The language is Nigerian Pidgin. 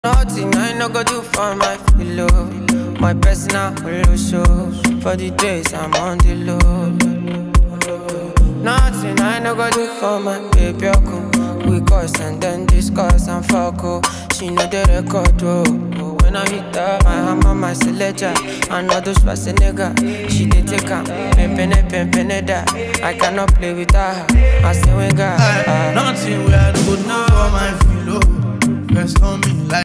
Nothing I no go do for my pillow. My personal holo show. For the days I'm on the low. Nothing I no go do for my baby. We cuss and then discuss and fuck. Oh, she know the record. Oh, when I hit her, my hammer, my selector. I know those passing nigga. She did take her. Pimpin' that. I cannot play with her. I say we got nothing where I go do for my pillow. Rest on me like